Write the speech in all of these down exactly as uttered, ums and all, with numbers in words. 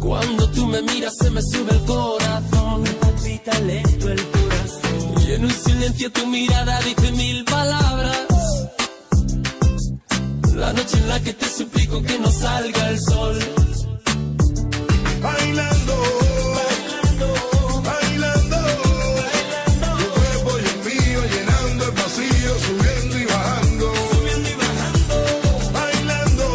Cuando tú me miras se me sube el corazón, me palpita lento el corazón. Y en un silencio tu mirada dice mil palabras. La noche en la que te suplico que no salga el sol. Bailando, bailando, bailando, bailando. Tu cuerpo y el mío llenando el vacío, subiendo y bajando, Subiendo y bajando. bailando,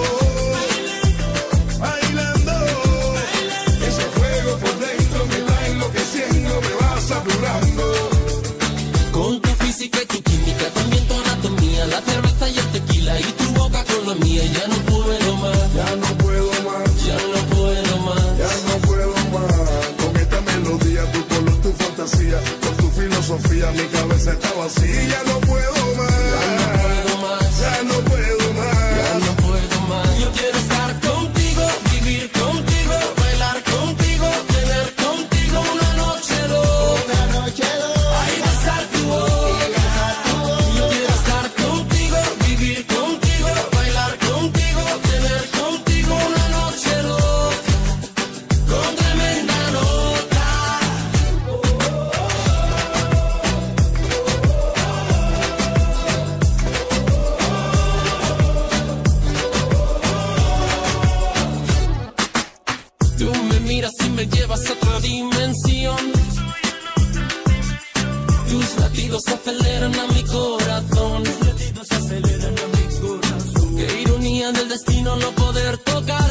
bailando, bailando. Ese fuego por dentro me va enloqueciendo, me va saturando. Con tu física y tu química, también tu anatomía, la cerveza y el tequila y tu boca con la mía. Ya no puedo más, Ya no puedo más, ya no puedo más. ya no puedo más. Con esta melodía, tu color, tu fantasía, con tu filosofía, mi cabeza está vacía. Ya no puedo más, Ya no puedo más, ya no puedo más. ya no puedo más. Yo quiero estar contigo, vivir contigo, bailar contigo, tener contigo una noche loca. Una noche loca. Ay, besar tu boca. Yo quiero estar contigo, vivir contigo, bailar contigo, tener contigo una noche loca, con tremenda nota. Tú me miras y me llevas a otra dimensión. Tus latidos aceleran a mi corazón. Tus latidos aceleran a mi corazón. Qué ironía del destino no poder tocar